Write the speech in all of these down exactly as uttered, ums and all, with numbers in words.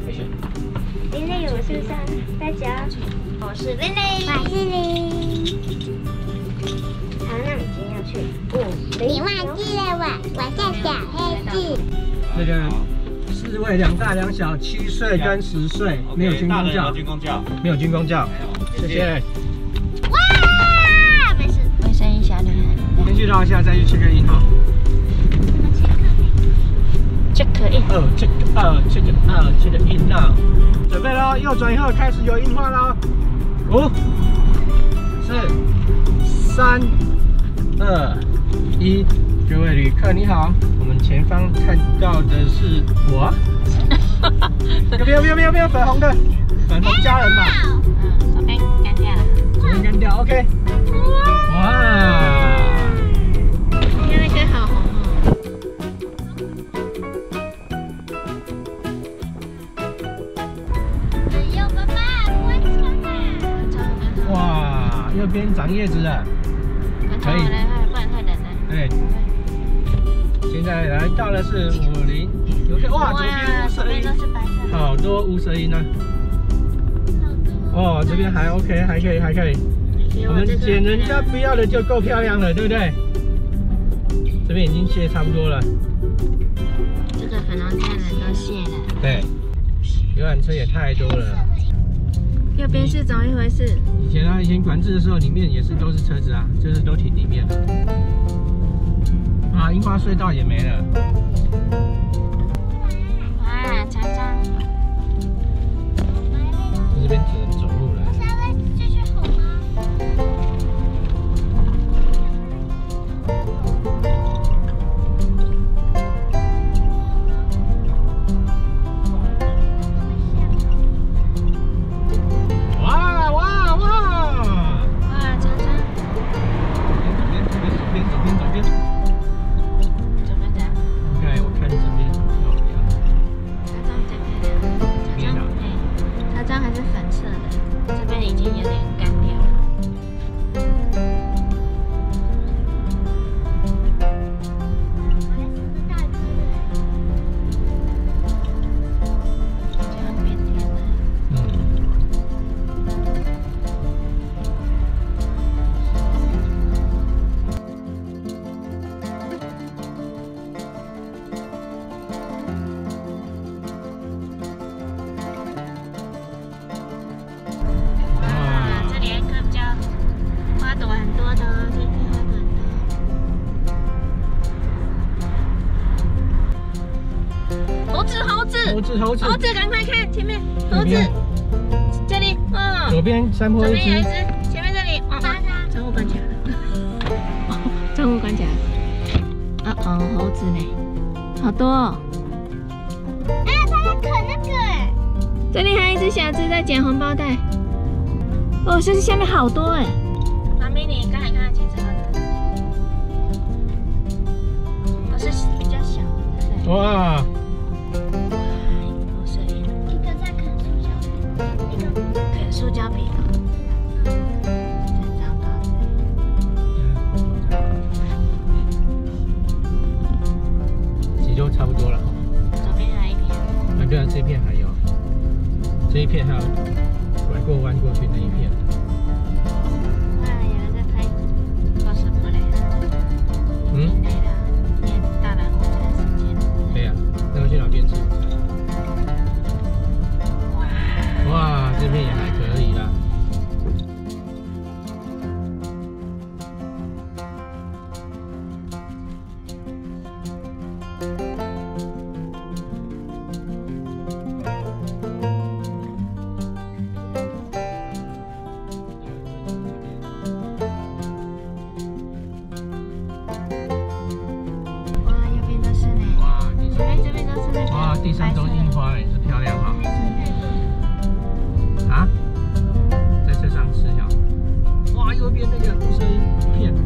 谢谢。 玲玲，我是三大家，我是玲玲，我是玲。好，那我们今天要去五零。你忘记了我，我叫小黑子。 那个四位两大两小，七岁跟十岁，没有军公教， 军公教， 没有军公教，谢谢。 哇，没事。卫生一小女孩。 先去绕一下，再去check in哈。 check in。 哦，check out check out check in now。准备喽，右转以后开始有樱花喽。五、四、三、二、一。各位旅客你好，我们前方看到的是我。右边右边右边右边粉红的，粉红家人嘛。 嗯，左边干掉了。 左边干掉 ，OK。哇！ 你看那个好红哦。哎呦，爸爸，不会冲啊！ 哇，右边长叶子了。可以。 不然太冷了。 哎。现在来到的是五零，有个哇，左边乌蛇音，好多乌蛇音呢。哦，这边还 OK， 还可以，还可以。我们捡人家不要的就够漂亮了，对不对？这边已经卸差不多了。 这个粉红家人都卸了。 对，游览车也太多了。 右边是怎么一回事？ 以前啊，以前管制的时候，里面也是都是车子啊，就是都停里面的。啊，樱花隧道也没了。 哇，长长。 这边只能走路了。 现在继续红吗？ 哇哇哇！ 哇，长长。 左边左边左边左边左边。猴子，猴子， 猴子，赶快看前面，猴子，这里，哦， 左边山坡一只， 左边有一只，前面这里，哦，窗户关起来了，窗户关起来了，哦哦，猴子呢，好多哦，哎，它在啃那个，哎，这里还有一只小只在捡红包袋，哦，这是下面好多哎，妈咪，你刚才看到几只猴子？都是比较小的，对不对？ 哇！ 塑胶皮的，真糟糕！ 其实就差不多了。 左边还有一片。 啊，对啊，这一片还有，这一片还有拐过弯过去那一片。 哇，有人在拍 cosplay。嗯。累了，因为大人午餐时间。 对呀，那要去哪边吃？哇！哇，这边也还可以啦。 哇，右边都是呢。哇，这边这边都是那个。 哇，地上都樱花了，也是漂亮哈。啊，在车上吃呀！哇，右边那个乌蛇一片。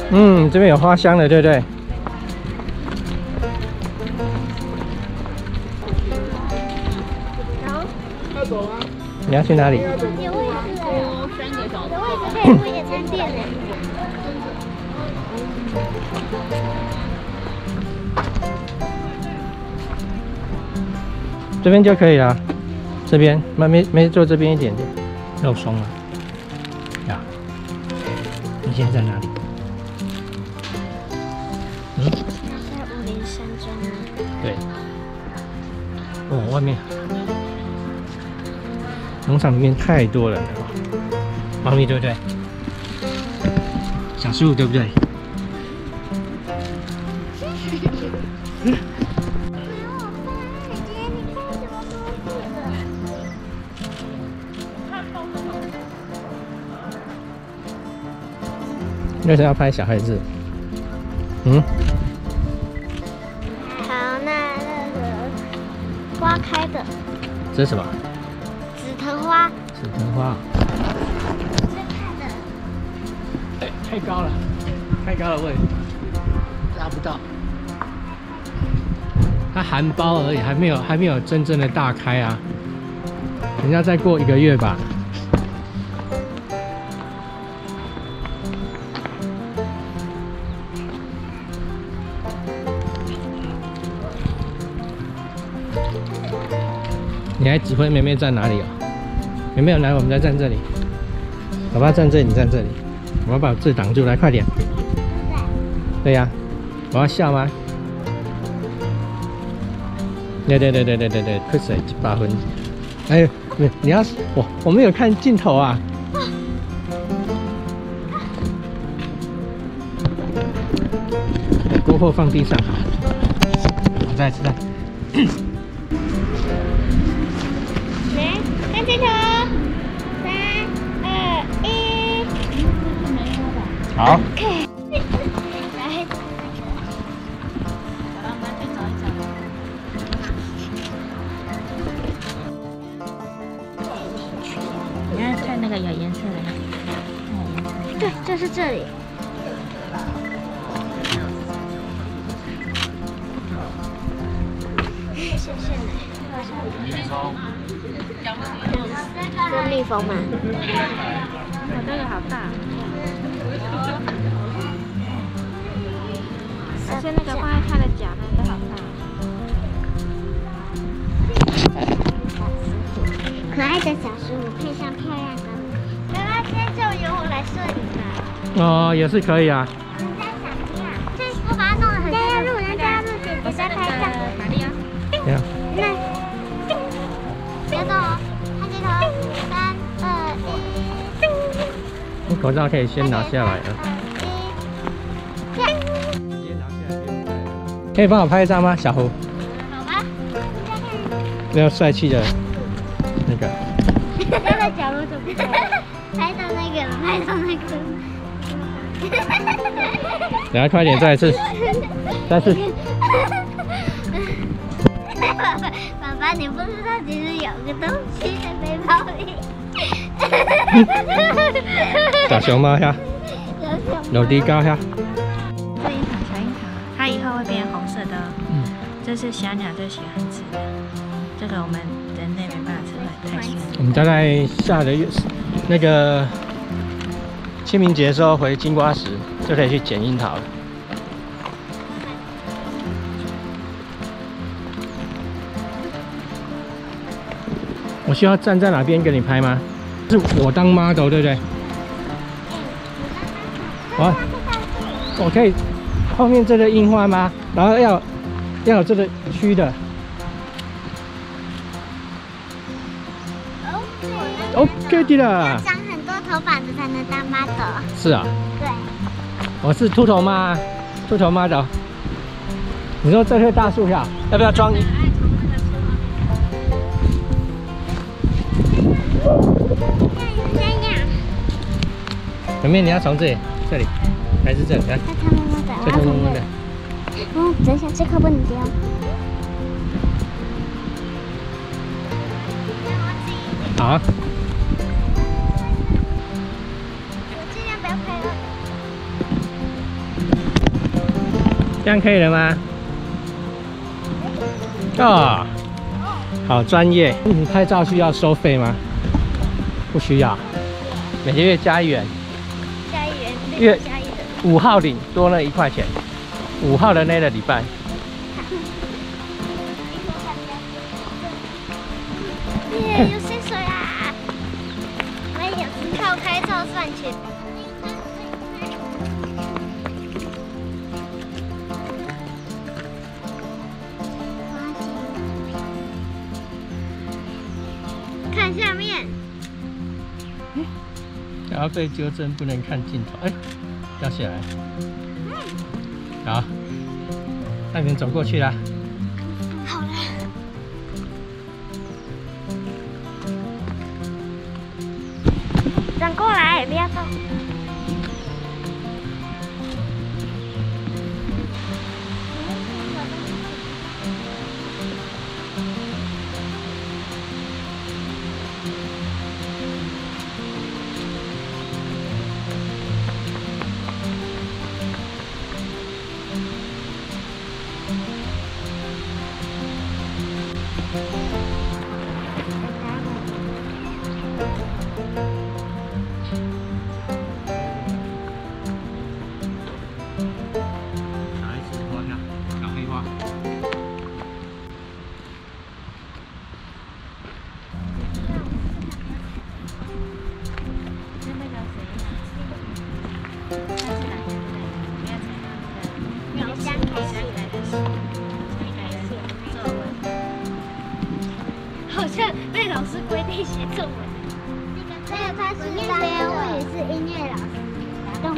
嗯，这边有花香的，对不对？你要去哪里？ 有位置哦，有位置可以附一个餐店呢。 这边就可以了。这边没没没坐这边一点点，肉松了。呀，你现在在哪里？嗯， 在武林山庄啊。 对。哦，外面农场里面太多人了，猫咪对不对？小树对不对？为什么要拍小孩子？嗯？ 好，那那个花开的。 这是什么？ 紫藤花。 紫藤花。 这看的。 哎，太高了，太高了，喂，拉不到。它含苞而已，还没有还没有真正的大开啊。人家再过一个月吧。你还指挥妹妹站哪里哦？妹妹有来，我们再站这里。爸爸站这里，你站这里。我要把字挡住，来快点。对呀、啊，我要笑吗？对对对对对对对，快水八分。哎呦，你你要我我没有看镜头啊。锅后放地上。我再吃再。 看镜头，三、二、一。 好。 OK。来， 你要看那个有颜色的那个。 对，就是这里。谢谢你。这是蜜蜂吗？ 哇，这个好大！而且那个放在它的脚，那个好大。 可爱的小食物配上漂亮的。妈妈，今天就由我来摄影了。 哦，也是可以啊。 你在想怎样？这我把它弄得很。人家要录，人家要录，姐姐在拍照。 玛丽啊。 这样。 那。别动哦，看镜头，三二一。 你口罩可以先拿下来啊。可以帮我拍一张吗，小胡？ 好吧。 那要帅气的那个。 他的角落怎么拍到那个了？拍到那个。 等下快点，再一次，再一次。 爸爸，你不知道其实有个东西在背包里。 小熊猫呀，楼梯高呀。 这樱桃，小樱桃，它以后会变红色的哦。嗯。这是小鸟最喜欢吃的，这个我们人类没办法吃，太酸。 我们大概下个月那个清明节的时候回金瓜石，就可以去捡樱桃了。我需要站在哪边给你拍吗？是我当 model 对不对？我我可以后面这个樱花吗？然后要要有这个虚的。OK 的啦。 要长很多头发的才能当 model。 是啊。 对。 我是秃头妈，秃头 model。你说这棵大树下要不要装？妹妹，你要从这里，这里，还是这里？来， 它它摸摸的， 这颗摸摸的。 嗯，等一下，这颗不能丢。 好。 我尽量不要拍了。 这样可以了吗？哦，好专业。你拍照需要收费吗？不需要，每个月加一元。 加一元， 月加一元。 五号领多了一块钱，五号的那个礼拜。 耶，有水水啊！我们也是靠拍照赚钱。看下面。 然后被纠正不能看镜头，哎，掉下来。好，那你们走过去啦。 好了。转过来，不要动。好像被老师规定写作文。那个他是三边，我也是音乐老师。动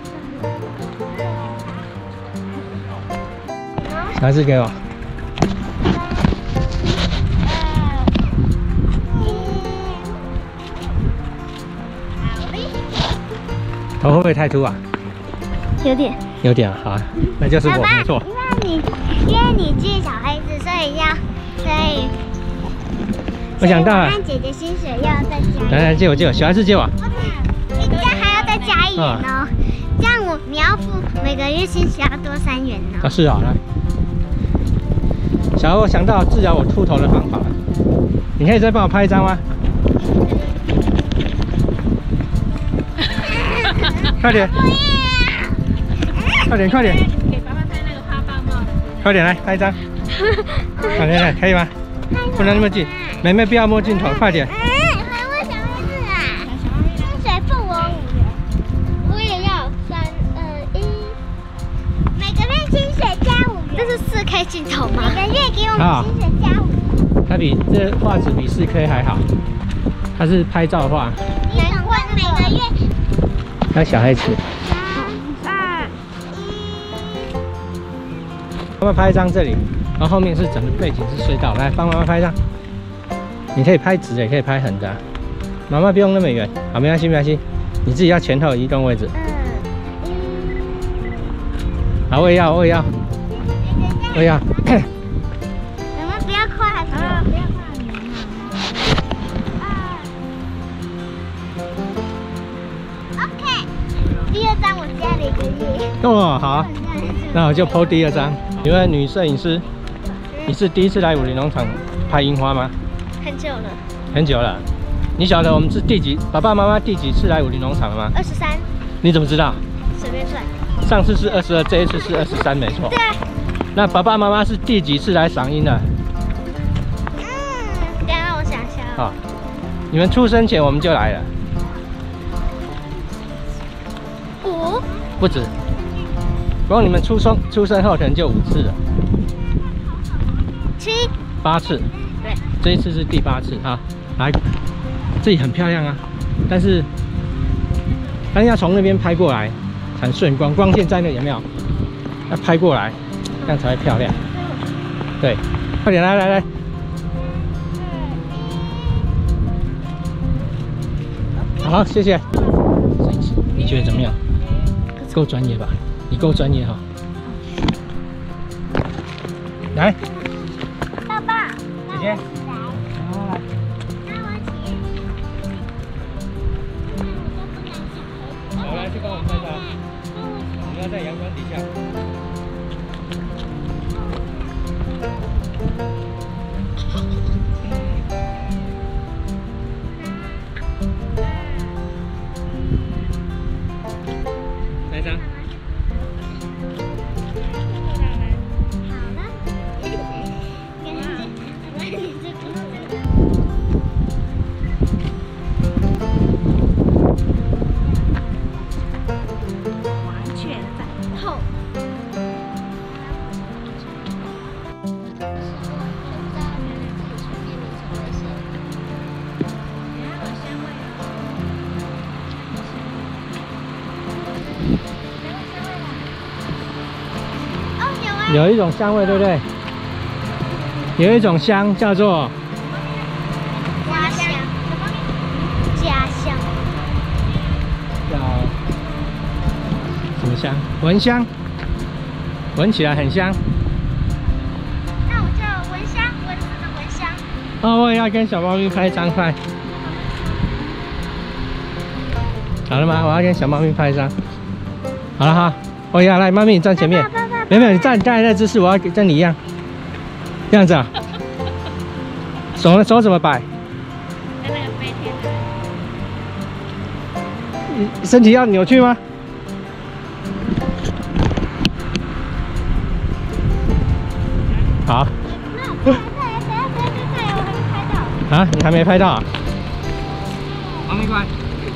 小孩子给我。头会不会太秃啊？ 有点。 有点好，那就是我没错。 因为你因为你借小孩子，所以要所以。 我想到了。 看姐姐薪水要再加。 来来，借我借我，小孩子借我。 你这样还要再加一元哦，这样我你要付每个月薪水要多三元哦。 啊，是啊，来。小孩，我想到治疗我秃头的方法了，你可以再帮我拍一张吗？快点！快点快点！ 给爸爸戴那个花棒帽的。 快点来拍一张！快点来，可以吗？不能那么近，妹妹不要摸镜头，快点！ 嗯，还问小妹子啊？薪水付我五元，我也要三二一。每个月薪水加五元。这是四 K 镜头吗？每个月给我们薪水加五元。 它比这画质比四 K 还好，它是拍照画。 你总共每个月。 还有小孩子。 三二一。 妈妈拍一张这里，然后后面是整个背景是隧道，来帮妈妈拍一张。你可以拍直的，也可以拍横的、啊。妈妈不用那么远，好，没关系没关系，你自己要前后移动位置。 嗯。 好，我也要我也要，我也要。 我们不要快，不要不要快。OK， 第二张我加了一个月。 哦，好，那我就 po 第二张。因为女摄影师，你是第一次来武林农场拍樱花吗？ 很久了。 很久了。你晓得我们是第几？爸爸妈妈第几次来武林农场了吗？ 二十三。 你怎么知道？ 随便算。 上次是二十二，这一次是二十三，没错。 对。 那爸爸妈妈是第几次来赏樱的？ 嗯，等下让我想一下。 好，你们出生前我们就来了。 五。 不止。光你们出生出生后可能就五次了。 七。 八次。 对。 这一次是第八次啊！来，这里很漂亮啊，但是但是要从那边拍过来才顺光，光线在那有没有？要拍过来，这样才会漂亮。对，快点来来来。好，谢谢。摄影师，你觉得怎么样？够专业吧？你够专业哈。来， 爸爸， 姐姐。好，来去帮我拍照。你要在阳光底下。 拍张。 好了，感觉我你这不是。 黄雀在后。 有一种香味，对不对？有一种香叫做家乡，家乡叫什么香？蚊香，闻起来很香。 那我叫蚊香，蚊子的蚊香。 哦，我也要跟小猫咪拍张快。好了吗？我要跟小猫咪拍一张。好了哈，我要来，猫咪你站前面。 没有没有，你站刚才那姿势，我要跟你一样，这样子啊。手呢？手怎么摆？ 跟那个飞天的。 你身体要扭曲吗？好。 那对对对对对对，我还没拍到。 啊，你还没拍到啊？王明乖。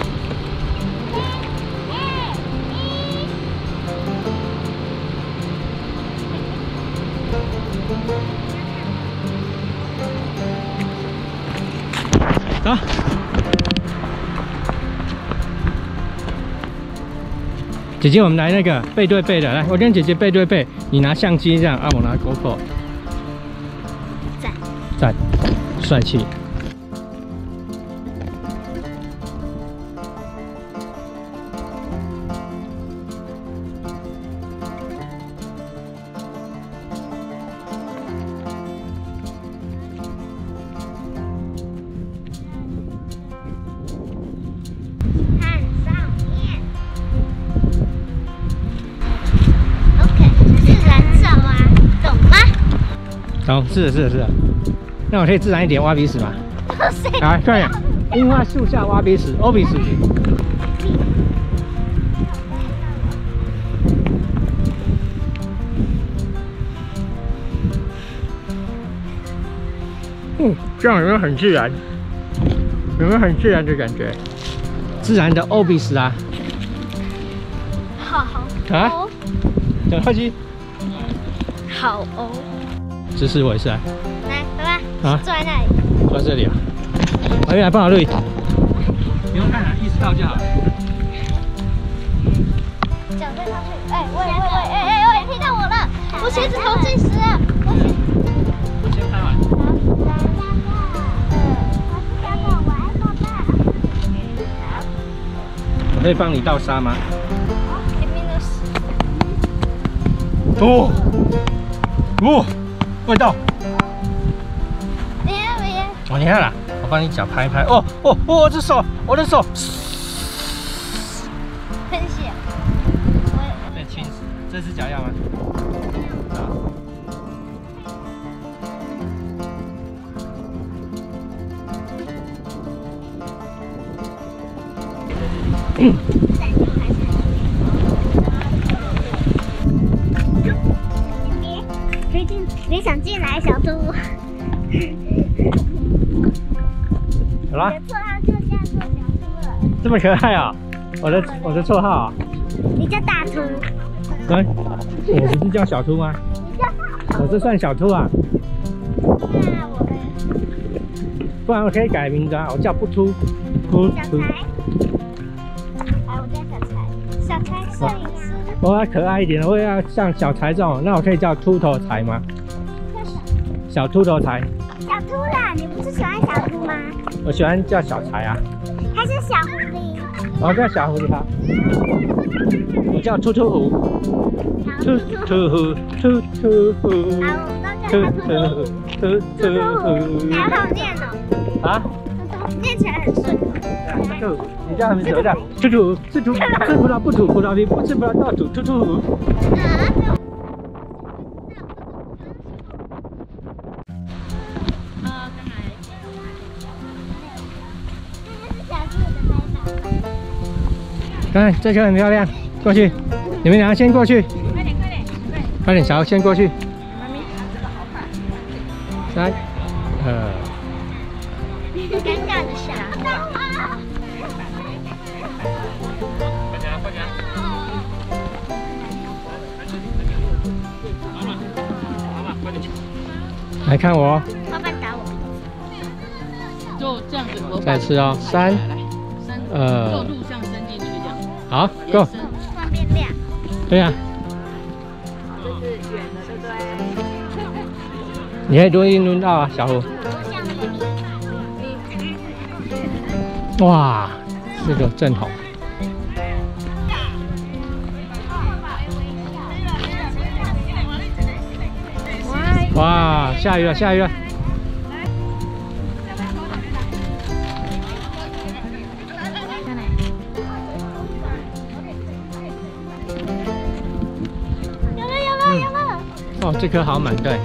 走，姐姐，我们来那个背对背的，来，我跟姐姐背对背，你拿相机这样，啊，我拿 GoPro， 赞， 赞，帅气。懂，是的，是的，是的。那我可以自然一点挖鼻屎吗？来，快点！樱花树下挖鼻屎，欧鼻屎。嗯，这样有没有很自然？有没有很自然的感觉？自然的欧鼻屎啊！ 好啊？讲话机。 好哦。 姿势我也是来， 来，爸爸， 啊， 坐在那里， 坐在这里啊。我来帮我录影，不用看了，意识到就好。 脚再上去，哎，喂喂喂，哎哎喂，踢到我了，我鞋子头进湿了，我鞋。 我先拍完。 爸爸，我爱爸爸。 我可以帮你倒沙吗？ 前面都是。 哦，哦。 味道， 你看没有？ 哦，你看啦，我帮你脚拍一拍。哦哦哦，我的手，我的手， 喷血。 被亲死。这只脚要吗？嗯。 别想进来，小猪。 好啦。 你的绰号就叫做小猪了。 这么可爱啊！我的我的绰号啊。 你叫大猪。 哎，我不是叫小猪吗？ 你叫大猪。 我这算小猪啊。 那我们。 不然我可以改名字啊，我叫不秃。不秃。 小才。哎，我叫小才。小才摄影师。 我要可爱一点，我也要像小才这种，那我可以叫秃头才吗？小秃头才。 小秃啦，你不是喜欢小秃吗？ 我喜欢叫小才啊。 还是小狐狸？ 我叫小狐狸好。我叫秃秃狐。秃秃狐，秃秃狐。 好，我们都叫它秃秃狐。 秃秃狐。 好好念哦。 啊？ 念起来很顺。 秃，你叫什么名字？我叫秃秃，吃土吃葡萄不吐葡萄皮，不吃葡萄倒吐秃秃狐。 啊？ 看，这球很漂亮，过去。 你们两个先过去。 快点快点，对， 快点，小豪先过去。 妈咪，这个好快。 三，呃， 尴尬的小啊！ 快点快点。妈妈，妈妈，快点。来看我。 老板打我。 就这样子合再吃哦，三， 伸， 呃就路上伸进去这样。 好 ，Go。 突然变亮。 对呀。 这是圆的，对不对？ 你可以抡一抡到啊，小胡。哇，这个正红。哇，下雨了，下雨了。 有了有了有了！ 哦，这颗好满，对。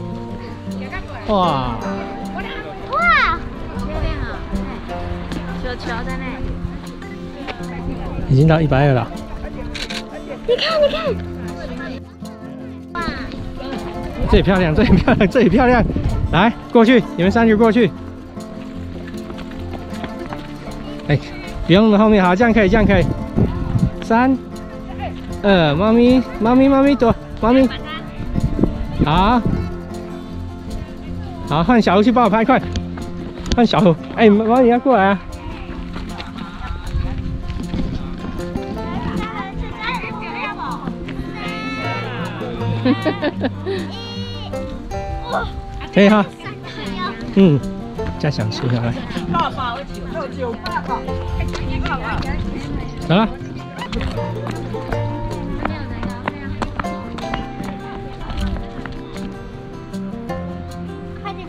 哇！ 哇！ 漂亮啊！球球在那里。 已经到一百二了。 你看你看！哇！ 这里漂亮，这里漂亮，这里漂亮。来，过去，你们三个过去。哎，不用了，后面好，这样可以，这样可以。三、二，猫咪，猫咪，猫咪躲，猫咪。好，好，换小胡去帮我拍，快！换小胡，哎，猫你要过来啊！可以哈，嗯，加强吃下来。走了。 快点！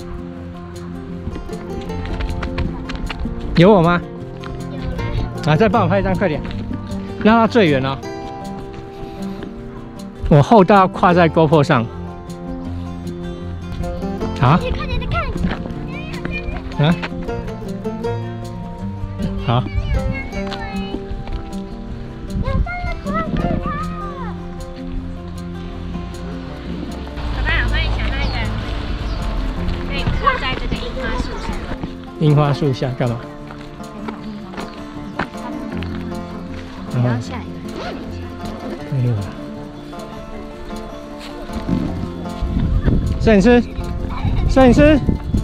有我吗？ 有了。 啊，再帮我拍一张，快点，拉到最远哦。我后道要跨在 GoPro 上。好。 你看你看。 啊。好。 爸爸，我帮你想到一个，可以靠在这个樱花树上。 樱花树下干嘛？然后下一个。 没有了。摄影师，摄影师，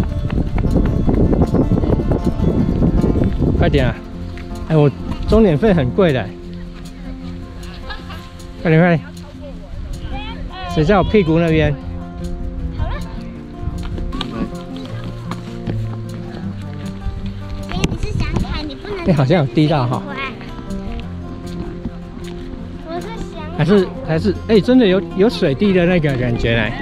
快点啊！哎，我钟点费很贵的，快点快点！谁在我屁股那边？ 好了。哎，你是想看，你不能。 哎，好像有滴到哈。 我是想。 还是还是哎，真的有有水滴的那个感觉嘞。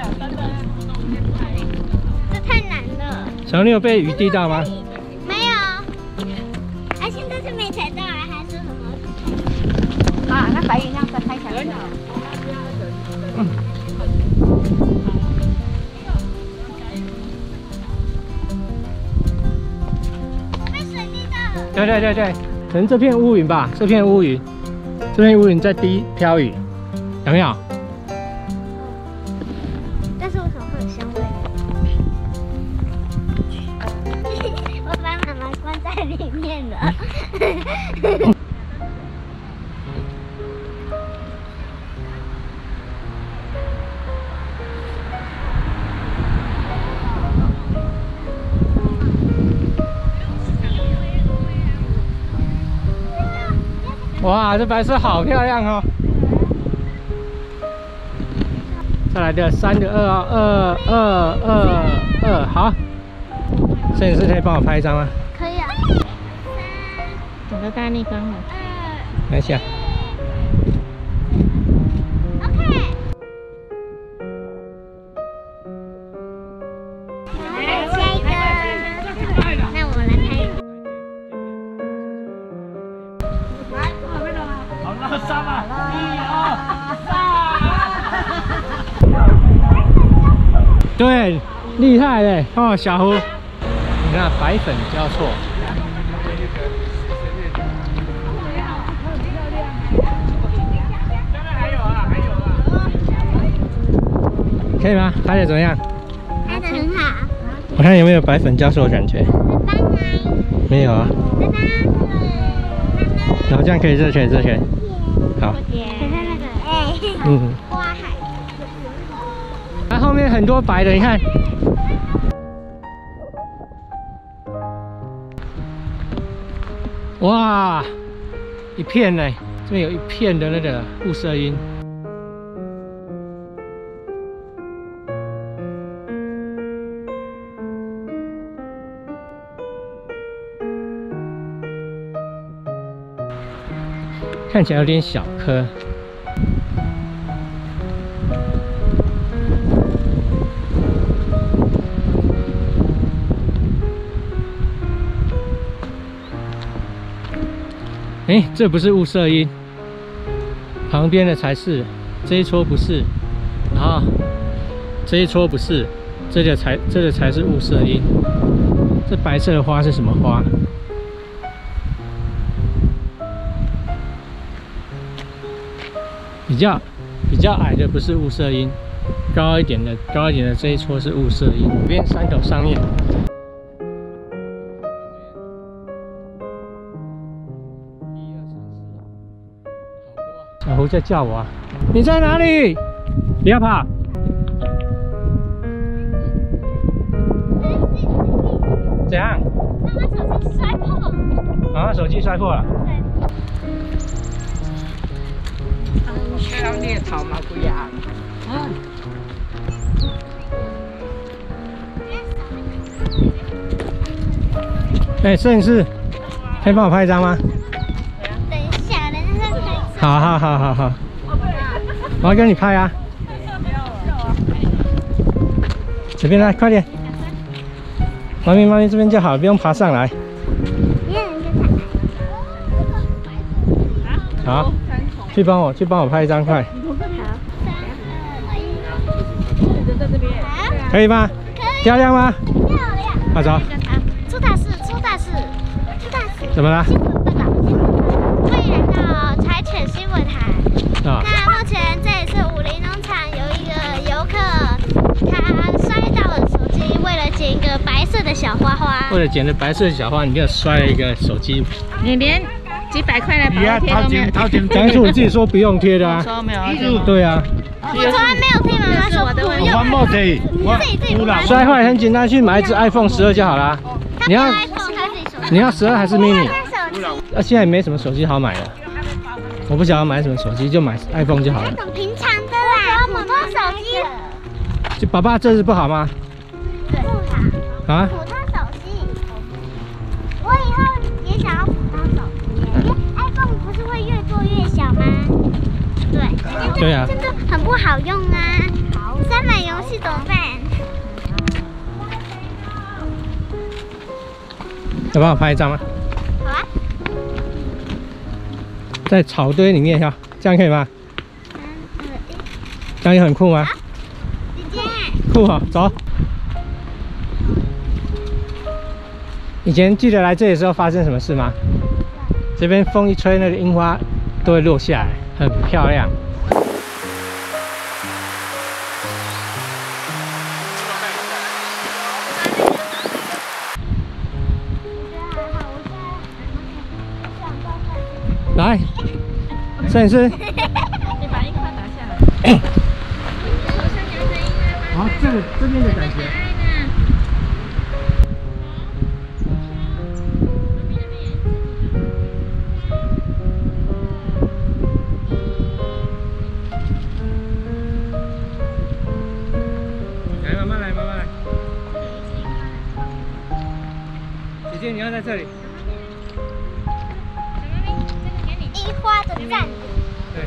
小妞，你有被雨滴到吗？ 没有。啊，现在是没踩到啊，还是什么？ 啊，那白云让再拍起来。 嗯。 被水滴到了。 对对对对，可能这片乌云吧，这片乌云，这片乌云在滴飘雨，有没有？ 但是为什么会有香味？我把妈妈关在里面了。 哇，这白色好漂亮哦！再来的三个二啊，二二二二，好。摄影师可以帮我拍一张吗？ 可以啊。 整个大逆光了。 等一下。 OK。来下一个，那我来拍。 好了，上吧，一二三。对，厉害嘞！哦，小胡，你看白粉交错。 可以吗？拍的怎么样？ 拍的很好。 我看有没有白粉教授的感觉？ 拜拜。 没有啊。 拜拜。 然后这样可以热水，热水。好。 那个，哎， 嗯。 花海。 它后面很多白的，你看。哇，一片呢，这边有一片的那个雾社樱。看起来有点小颗。哎，这不是雾社樱，旁边的才是，这一撮不是，然后这一撮不是，这个才这个才是雾社樱。这白色的花是什么花？比较比较矮的不是雾社樱，高一点的高一点的这一撮是雾社樱。这边山头上面。小胡在叫我啊！你在哪里？不要跑！怎样？妈妈手机摔破了。 妈妈手机摔破了。猎头嘛，不要。嗯。 哎，摄影师，可以帮我拍一张吗？ 等一下，人家在拍。 好好好好好，我要跟你拍啊！随便来，快点！妈咪妈咪这边就好，不用爬上来。好，去帮我去帮我拍一张，快！可以吗？漂亮吗？ 漂亮。 好，走。 出大事，出大事，出大事！ 怎么了？ 新闻报道，新闻报道。欢迎来到柴犬新闻台。 啊。 那目前这里是武林农场，有一个游客，他摔到了手机，为了捡一个白色的小花花。 为了捡了白色的小花，你就摔了一个手机。 你连几百块的保护贴都没有贴。 当初你自己说不用贴的啊。 说没有啊？对吗？ 对啊。 我从来没有听妈妈说不用。 我冇贴，我自己自己不买。 摔坏很简单，去买一只 iPhone 十二就好啦。你要你要十二还是 mini？ 啊，现在没什么手机好买了。我不想要买什么手机，就买 iPhone 就好了。 平常的啦，普通手机。 就爸爸这是不好吗？ 对，不好。 啊？ 普通手机。我以后也想要普通手机，因为 iPhone 不是会越做越小吗？对。 对啊。 真的很不好用啊！三买游戏怎么办？ 要帮我拍一张吗？ 好啊。 在草堆里面哈，这样可以吗？ 三二一。 这样也很酷吗？ 姐姐。 酷啊，走。以前记得来这里的时候发生什么事吗？这边风一吹，那个樱花都会落下来，很漂亮。来，摄影师。 你把樱花打下来。 好，这个这边的感觉。来，慢慢来，慢慢来。姐姐，你要在这里。 樱花的站。 对。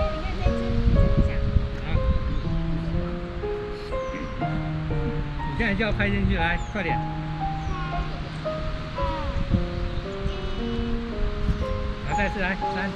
你现在就要拍进去，来，快点。来，再次来，三。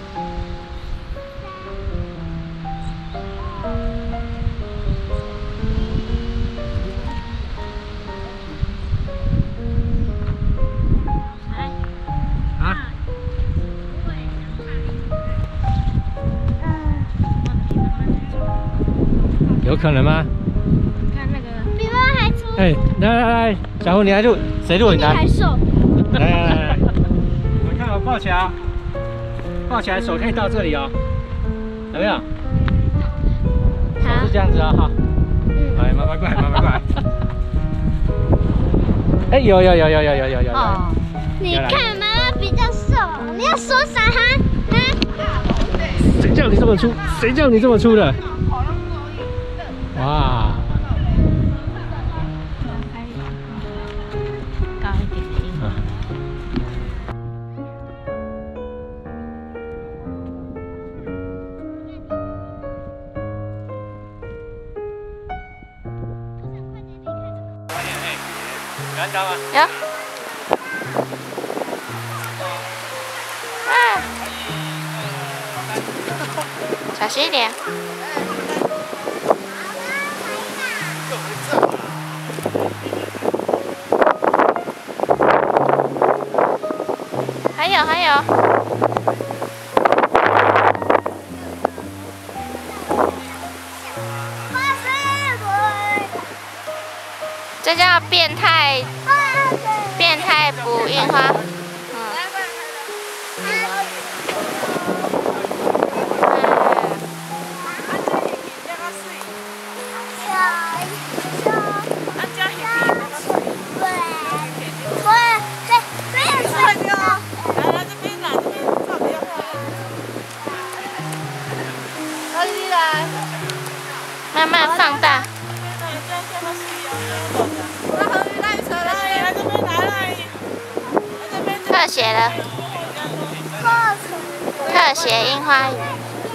有可能吗？ 看那个， 比妈妈还粗， 哎，来来来，小虎你来录，谁录你来？ 还瘦。 来来来来，我们看我抱起来，抱起来手可以到这里哦，有没有？手是这样子啊，哈。哎，慢慢过来，慢慢过来。哎，有有有有有有有有。 哦，你看妈妈比较瘦，你要说啥哈？哈？ 谁叫你这么粗？谁叫你这么粗的？哇！ 高一点的樱花。 看到吗？ 有。啊！小心一点。还有还有。这叫变态，变态捕樱花。嗯。慢慢放大。特写了，特写樱花雨。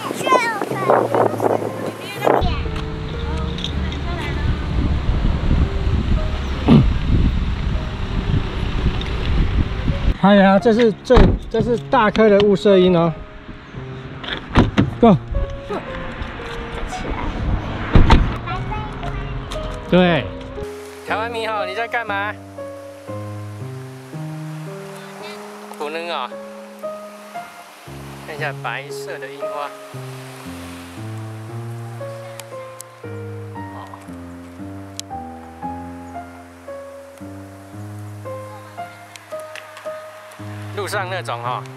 还有啊，这是最这是大颗的雾社樱哦。Go。对，台湾猕猴，你在干嘛？捕能啊！看一下白色的樱花。哦。路上那种哈、哦。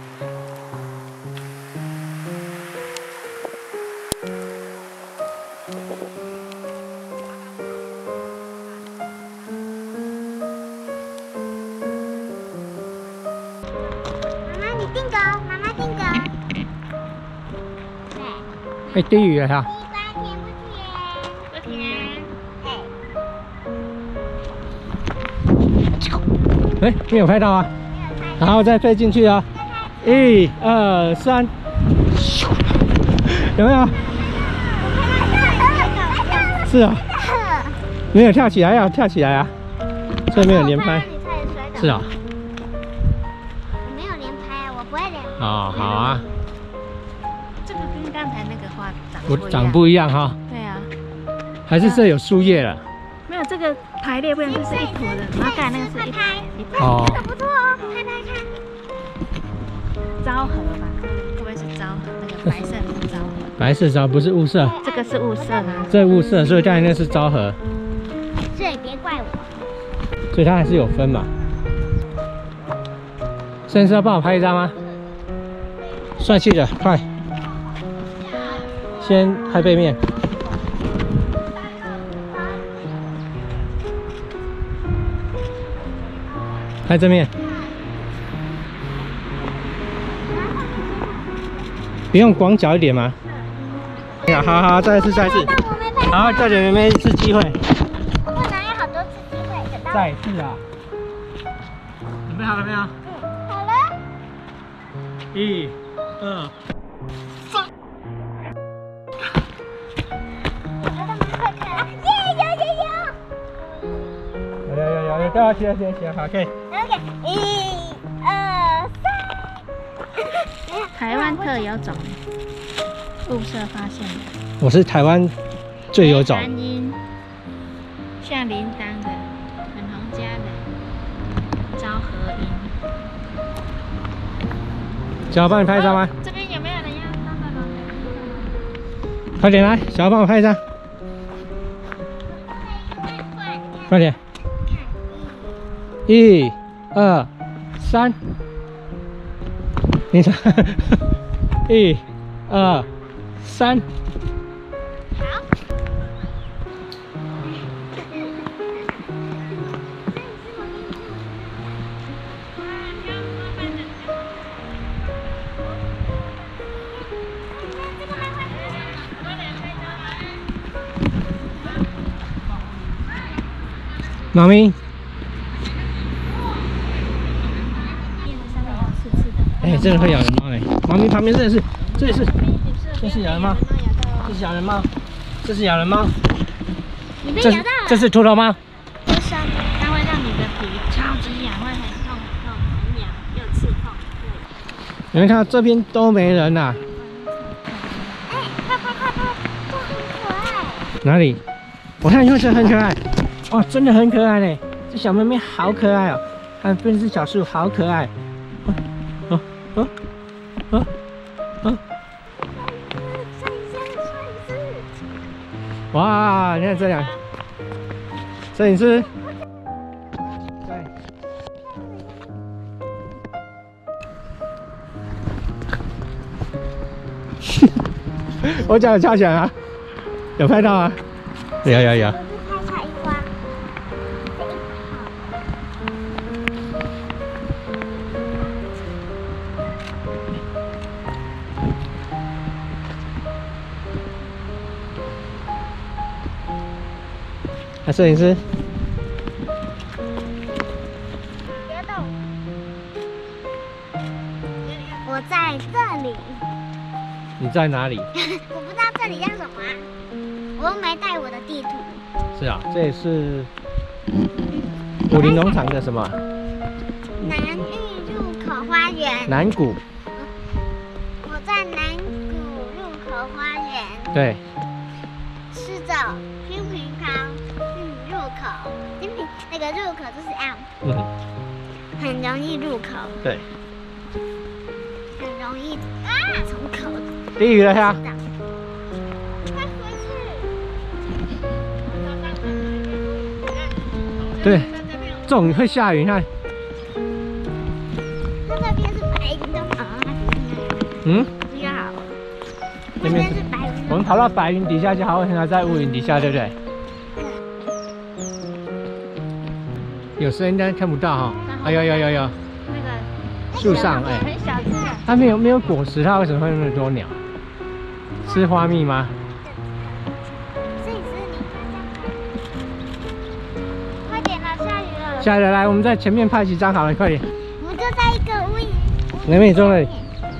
定格，妈妈定格。对。 哎，低语了哈。 不甜不甜， 不甜。哎，没有拍到啊。然后再飞进去啊。一二三，有没有？是啊。没有跳起来，要跳起来啊。所以没有连拍。是啊。哦，好啊。 这个跟刚才那个花长不长不一样哈。 对啊。 还是这有树叶了？ 没有，这个排列不一样，这是一坨的，然后刚才那个是一排一排。 哦。 这个不错哦，拍拍看。 昭和吧？会不会是昭和？那个白色是昭和。 白色昭不是雾社。 这个是雾社啊。 这雾社，所以刚才那是昭和。 这也别怪我。 所以它还是有分嘛。摄影师要帮我拍一张吗？帅气的，快！先拍背面，拍正面，不用广角一点吗？好好，再一次，再一次，好，再给妹妹一次机会。 我哪有好多次机会？ 再一次啊！准备好了没有？ 好了。 一。二三， 我觉得蛮快看了，耶，有有有， 有有有有，对啊，行行行，好，可以。 OK， 一、二、三。 台湾特有种，雾社发现的。 我是台湾最有种。 蓝樱，像铃铛的，粉红家的，昭和樱。 小豪帮你拍一张吗？ 这边有没有人要帮忙？ 快点来，小豪帮我拍一张。 快点！一、二、三，你看，一、二、三。 好。 猫咪，哎，真的会咬人猫嘞！猫咪旁边这也是，这也是，这是咬人猫，这是咬人猫，这是咬人猫。这你被咬到了。 这是秃头猫。 这伤它会让你的皮超级痒，会很痛很痛，很痒又刺痛。 你们看这边都没人呐、啊。 哎，快快快快，这很可爱。 哪里？我看因为这很可爱。哇，真的很可爱嘞！这小妹妹好可爱哦，看这只小树好可爱。哦哦哦哦！哇，你看这两，摄影师。对。我脚有翘起来啊，有拍到啊？有有有。啊，摄影师， 别动！我在这里。 你在哪里？ 我不知道这里叫什么啊，我又没带我的地图。 是啊，这也是武林农场的什么？ 南峪入口花园。 南谷。 我在南谷入口花园。 对。 吃着拼平康，嗯，入口，拼平那个入口就是 M， 嗯， 很容易入口。 对。 很容易啊，从口。 滴雨了呀。 快回去。 对，这种会下雨，你看。 它那边是白云的啊， 嗯。 比较好。 那边是白云。我们跑到白云底下就好，为什么在乌云底下，对不对？有时候应该看不到哈。哎有有有有。 那个树上哎， 很小只的。 它没有没有果实，它为什么会那么多鸟？吃花蜜吗？ 摄影师，你快点啦，下雨了。 下来来，我们在前面拍几张好了，快点。 我们就在一个屋檐。 那边中了。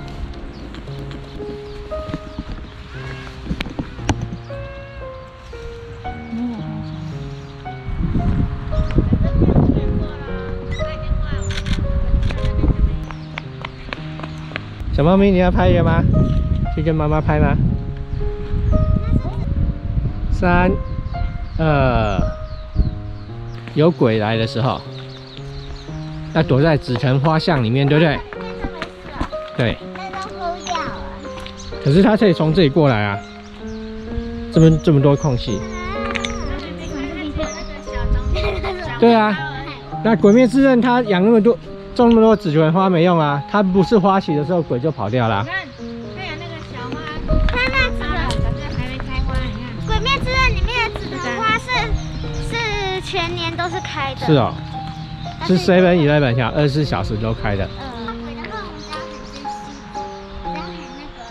小猫咪，你要拍一个吗？去跟妈妈拍吗？三、二，有鬼来的时候，要躲在紫藤花巷里面，对不对？对。 那都疯掉了。 可是它可以从这里过来啊，这么这么多空隙。对啊，那鬼灭之刃它养那么多。种那么多紫藤花没用啊，它不是花期的时候鬼就跑掉了。 你看，它有那个小花， 它那紫藤， 可是还没开花。你看， 《鬼灭之刃》里面的紫藤花是是全年都是开的。 是哦，是 seven eleven 下二十四小时都开的。 嗯。鬼的话，我们只要很珍惜，只要很那个。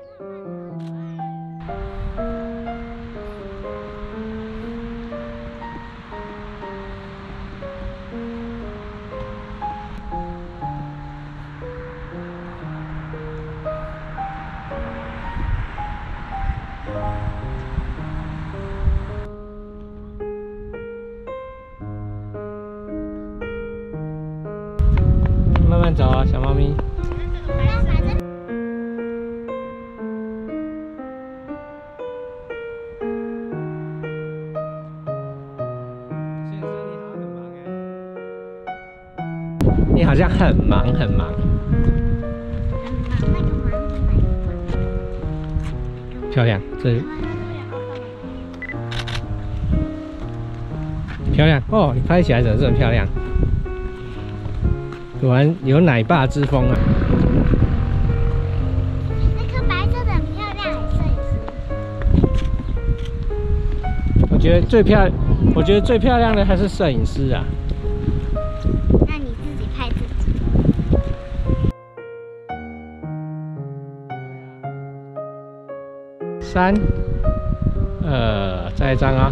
慢慢走啊，小猫咪。你好像很忙很忙。漂亮，这漂亮哦，你拍起来真的是很漂亮，果然有奶爸之风啊！ 那颗白色的很漂亮，摄影师。 我觉得最漂，我觉得最漂亮的还是摄影师啊。 那你自己拍自己。 三，呃，再一张啊。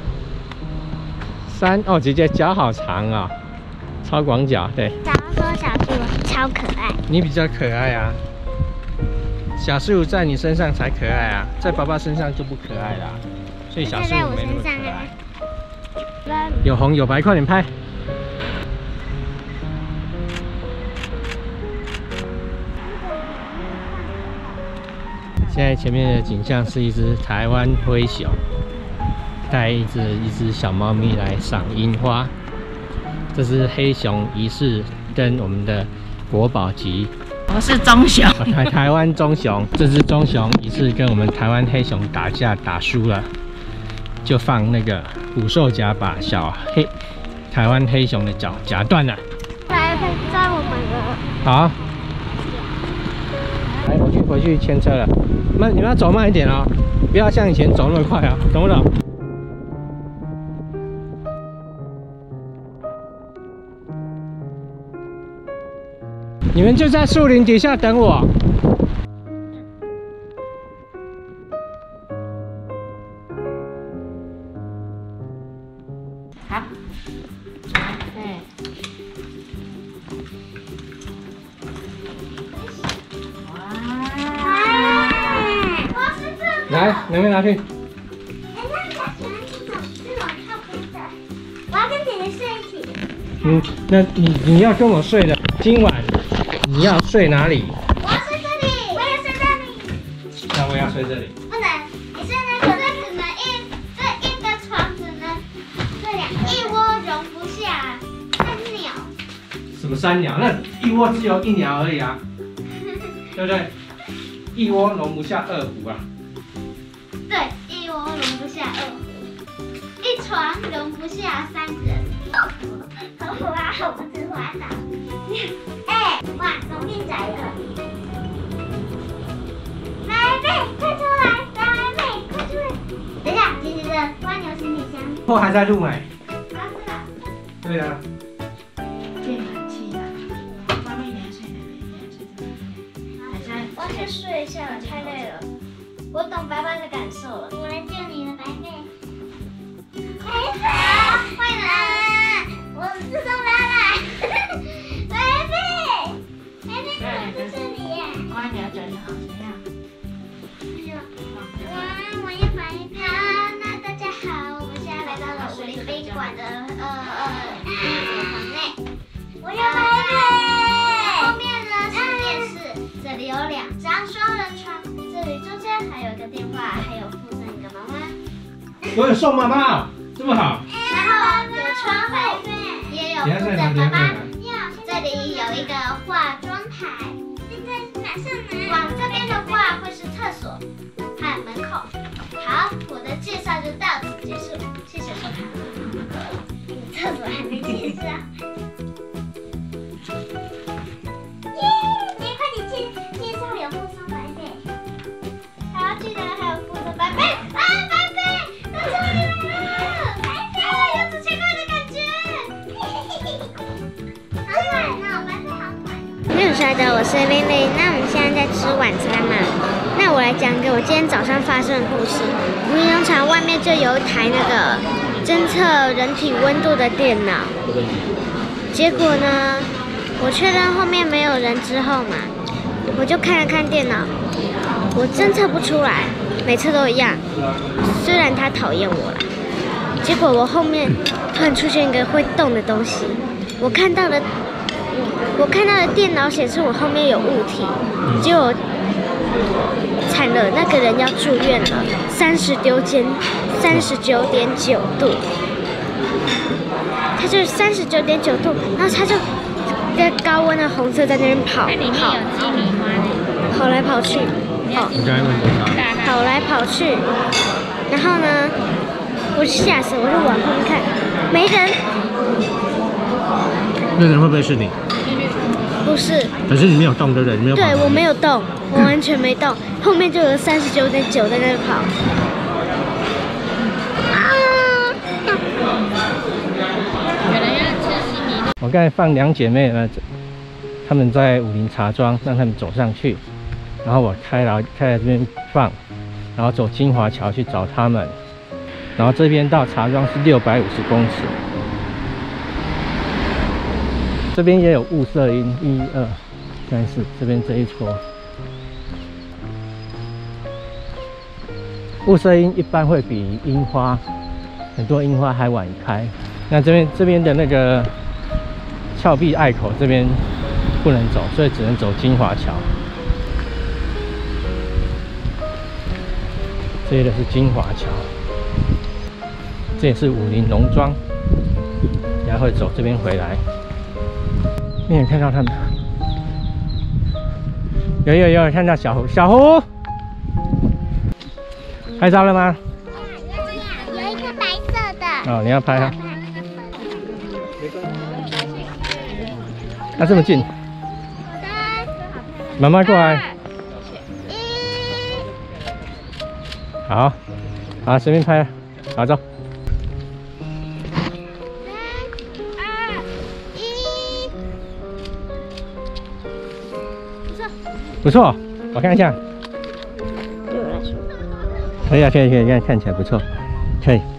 三哦，姐姐脚好长啊、哦，超广角，对。 小说小树超可爱。 你比较可爱啊，小树在你身上才可爱啊，在爸爸身上就不可爱啦，所以小树没那么可爱。有红有白，快点拍！现在前面的景象是一只台湾灰熊，带一只一只小猫咪来赏樱花。这是黑熊仪式跟我们的国宝级， 我是棕熊， 台台湾棕熊。这只棕熊仪式跟我们台湾黑熊打架打输了，就放那个捕兽夹把小黑台湾黑熊的脚夹断了。 来载我们了。 好，来回去回去牵车了。慢，你们要走慢一点哦，不要像以前走那么快啊，懂不懂？你们就在树林底下等我。 好，对。 来，能不能拿去？ 哎，那比较喜欢这种这种靠边的。我要跟姐姐睡一起。 嗯，那你你要跟我睡的，今晚你要睡哪里？ 我要睡这里，我也睡这里。 那我要睡这里。 不能，你睡那个，这只能一这一个床只能这两一窝容不下三鸟。 什么三鸟？那一窝只有一鸟而已啊，对不对？一窝容不下二虎啊。 对，一窝容不下二虎，一床容不下三人。好虎啊，我只滑倒。哎，哇，总变窄了。来妹，快出来！来妹，快出来！等一下，姐姐的蜗牛行李箱。 货还在录没？ 好，是了。 对啊。 变冷气了，外面连睡的，连睡的。还在。 我要去睡一下了，太累了。我懂白白的感受了。我来救你了，白贝。白贝，坏人！我自动拉来。白贝，白贝，怎么在这里呀？ 乖，你要转好，怎样？ 哇，我要白贝。好，那大家好，我们现在来到了武林宾馆的呃呃房内。我要白贝。后面呢是电视，这里有两张双人床。这里中间还有一个电话，还有附赠一个妈妈。 我有送妈妈，这么好。 然后有床板，也有附赠爸爸。这里有一个化妆台。现在马上拿。往这边的话会是厕所和门口。好，我的介绍就到此结束，谢谢收看。厕所还没介绍。耶！快点介介绍有附送白贝。好，记得还有附赠白贝啊，白贝到这里来了，白贝有种奇怪的感觉，好暖哦，白贝好暖。没有摔的，我是玲玲。那我们现在在吃晚餐嘛？那我来讲给我今天早上发生的故事。我们农场外面就有一台那个侦测人体温度的电脑，结果呢？我确认后面没有人之后嘛，我就看了看电脑，我侦测不出来，每次都一样。虽然他讨厌我啦，结果我后面突然出现一个会动的东西，我看到的，我看到的电脑显示我后面有物体，结果惨了，那个人要住院了，三十丢间，三十九点九度，他就三十九点九度，然后他就。一个高温的红色在那边跑， 那里面有鸡米花呢， 跑来跑去， 你刚才问多少？ 跑来跑去，然后呢， 我就吓死，我就往后面看，没人。 那个人会不会是你？ 不是。 可是你没有动，对不对？你没有。 对，我没有动，我完全没动。后面就有三十九点九在那跑。啊！ 我刚才放两姐妹呢，她们在武林茶庄，让她们走上去，然后我开来开来这边放，然后走金华桥去找她们，然后这边到茶庄是六百五十公尺。这边也有雾社樱，一二三四，这边这一撮。雾社樱一般会比樱花，很多樱花还晚开。那这边这边的那个峭壁隘口这边不能走，所以只能走金华桥。这个是金华桥，这也是武林农庄，然后会走这边回来。没有看到他们，有有有看到小胡，小胡，拍照了吗？ 有一个白色的。 哦，你要拍啊？那、啊、这么近，妈妈过来。好，好，随便拍，好走。不错，我看一下。 对我来说， 可以啊，可以可以，看看起来不错，可以。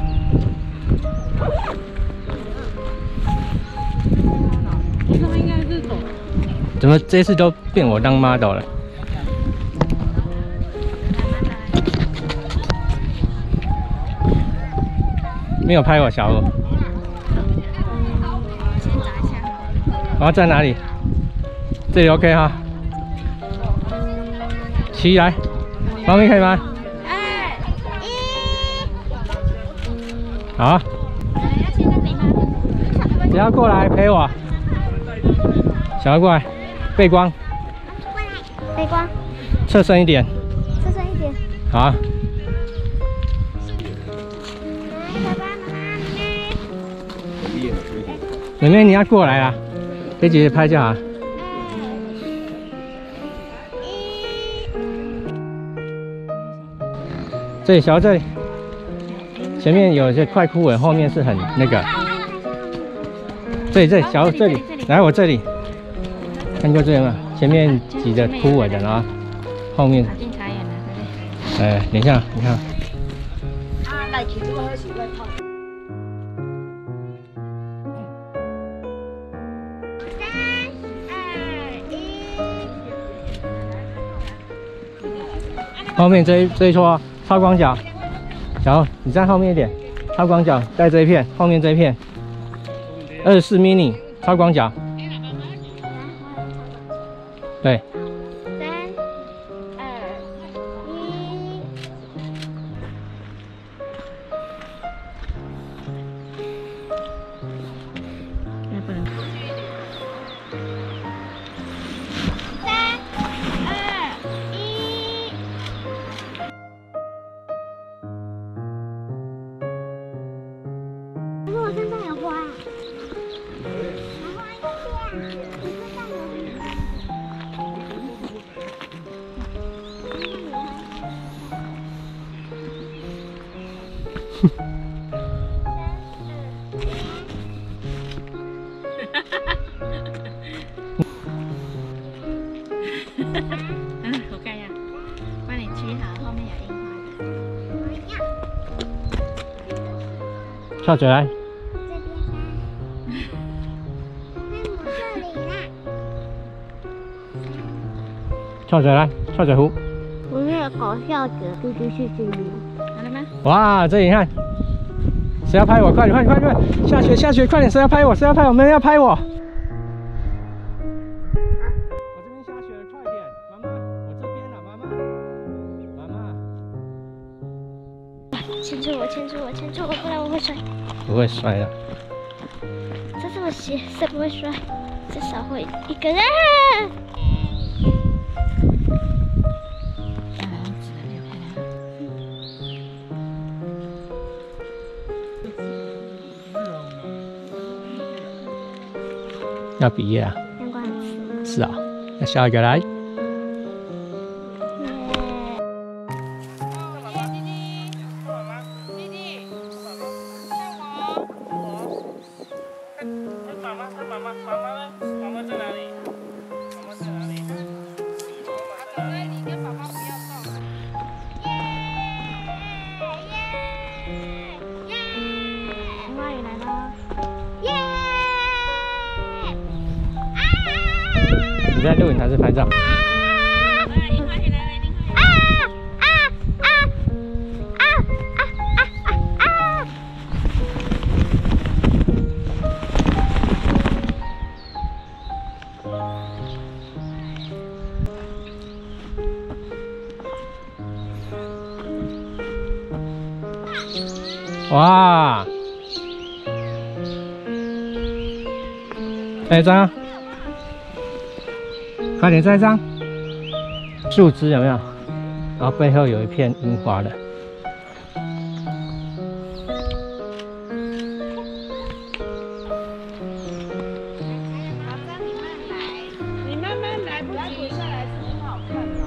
怎么这次都变我当 model 了？没有拍我小欧。我要在哪里？这里 OK 哈。起来，方便可以吗？ 二一。 好。不要过来陪我。小欧过来，背光。 过来，背光。 侧身一点。 侧身一点。 好啊。 爸爸妈妈。 妹妹，你要过来啦，给姐姐拍就好。这里，小这里，前面有些快枯萎，后面是很那个。这里，这里，小这里，来我这里，看过这里吗？前面挤着枯萎的，然后后面。哎，等一下，你看。啊，来去这个喝水来泡。后面这一这一撮超广角，然后你站后面一点，超广角带这一片，后面这一片，二十四 mini 超广角，对。 三二一。 那不能。 我身上有花，然后一个这样，你身上有花。 嗯，我看一下，帮你取好，后面有樱花的。 翘嘴来。翘嘴来，翘嘴湖。 我没有搞笑的，嘟嘟是这里。 好了吗？ 哇，这里你看，谁要拍我？快点，快点，快点！下雪，下雪，快点！谁要拍我？谁要拍我？没人要拍我。我这边下雪了，快点！妈妈，我这边了，妈妈，妈妈。 牵住我，牵住我，牵住我，不然我会摔。 不会摔的。 这这么斜，才不会摔，至少会一个人。 要毕业啊？ 阳光很刺。 是啊，那下一个来。你在录影还是拍照？哇！再一张，快点再一张。树枝有没有？然后背后有一片樱花的。 你慢慢来，不急下来是很好看哦。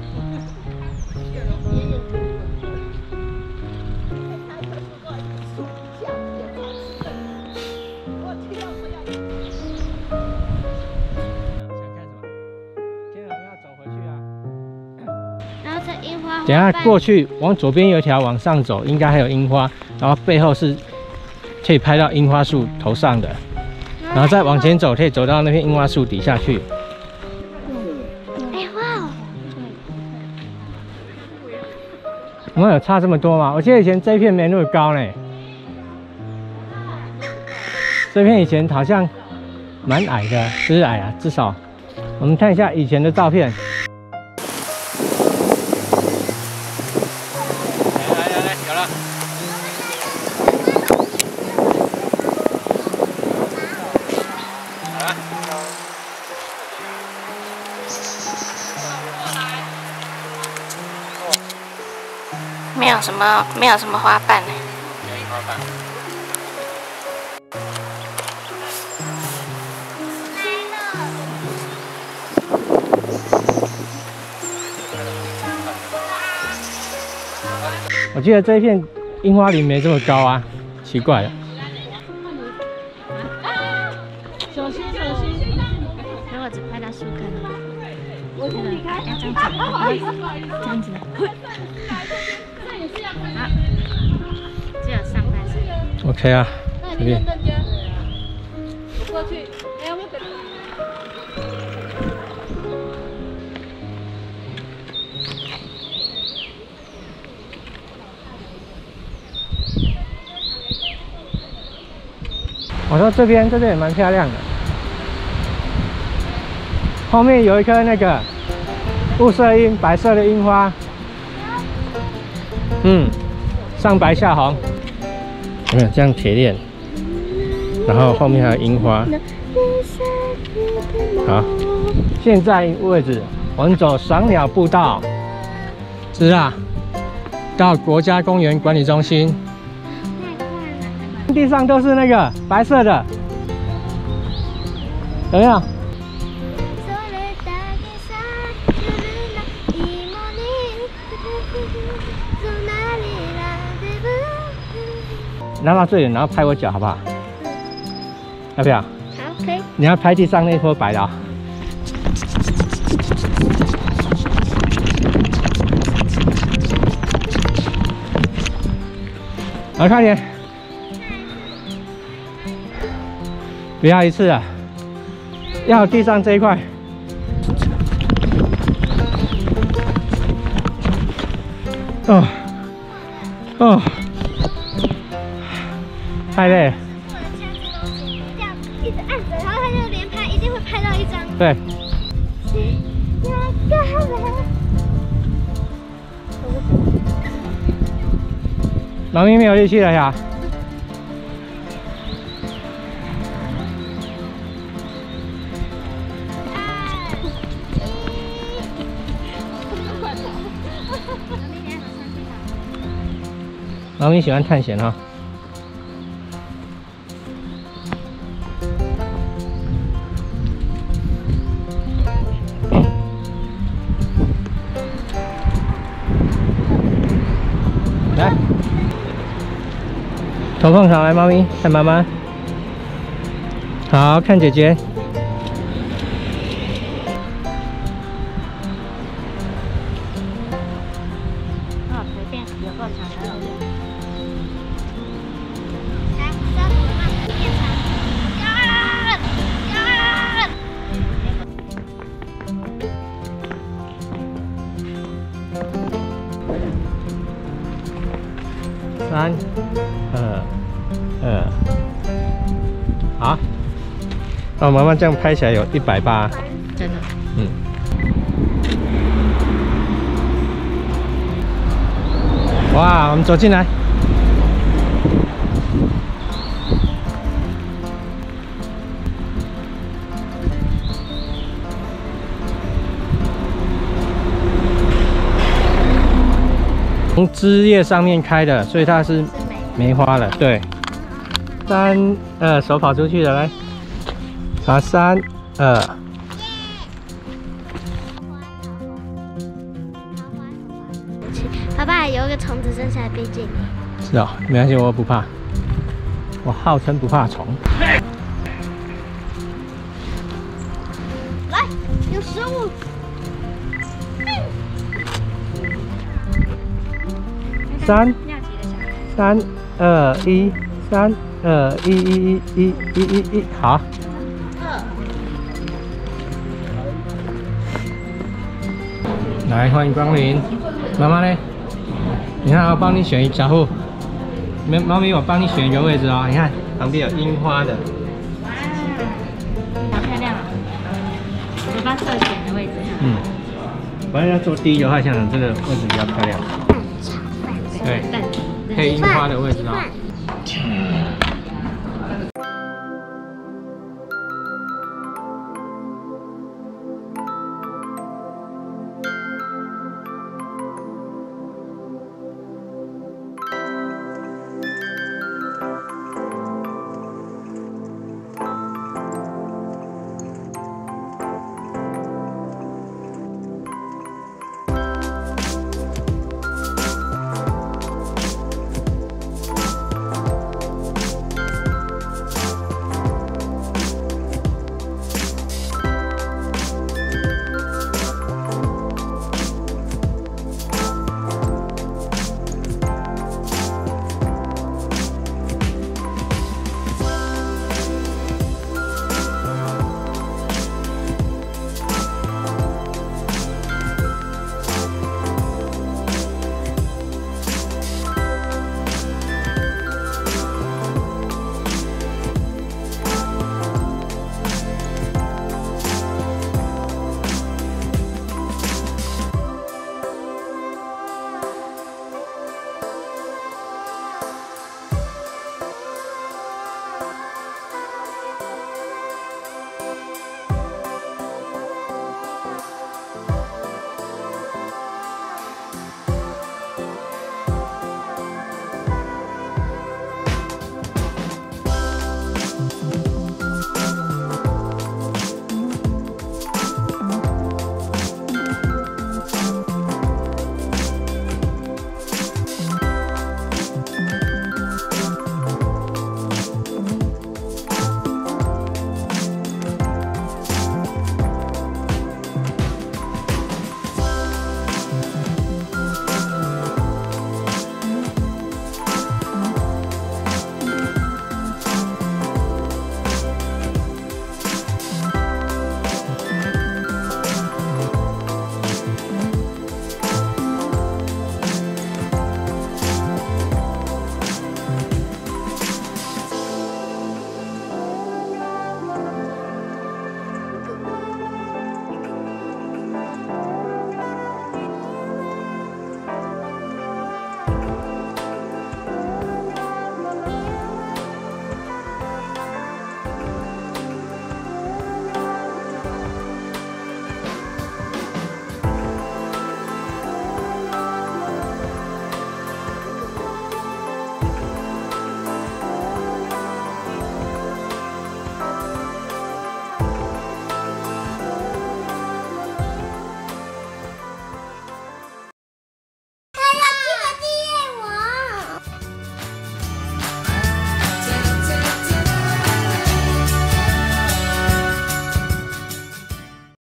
然后这樱花， 等一下过去往左边有一条往上走，应该还有樱花，然后背后是可以拍到樱花树头上的，然后再往前走，可以走到那片樱花树底下去。 哎哇！ 我们有差这么多吗？我记得以前这一片没那么高呢，这片以前好像蛮矮的，不是矮啊，至少我们看一下以前的照片。来来来，有了。好了。 没有什么，没有什么花瓣呢。 没有花瓣。我记得这一片樱花林没这么高啊，奇怪了。 小心小心！如果只拍到树根的话，我这个要这样子，这样子。好，只有上半身。 OK 啊，随便。 过去，哎呀，我等。 我说这边这边也蛮漂亮的，后面有一颗那个雾色樱，白色的樱花，嗯，上白下红，有没有这样铁链？然后后面还有樱花。好，现在位置我们走赏鸟步道，是啊，到国家公园管理中心。地上都是那个白色的，有没有？拿到最远，然后拍我脚好不好？要不要？ 好，可以。 你要拍地上那坨白的、哦。好，快点。不要一次啊，要地上这一块。哦哦，太累了。 这样一直按着，然后它就连拍，一定会拍到一张。 对。猫咪没有力气了呀。猫咪喜欢探险哈、哦。 来，头碰上来，猫咪看妈妈。好看姐姐。 哦，随便有够长的。 来，小虎妈变长。呀呀！ 三、二、二，好。哦，妈妈这样拍起来有一百八。 真的。 嗯。哇，我们走进来。从枝叶上面开的，所以它是梅花了。对。三、二，手跑出去了，来。好，三、二。 爸爸有一个虫子生下来飞进你。 是哦，没关系，我不怕。我号称不怕虫。 来，有食物。 三、三、二、一，三、二、一、一、一、一、一、一、一，好。来，欢迎光临。妈妈呢？你看，我帮你选一小户。没，猫咪，我帮你选一个位置哦。你看，旁边有樱花的。 好漂亮啊！嘴巴侧前的位置。 嗯。我要坐第一的话，想想这个位置比较漂亮。对，配樱花的位置哦。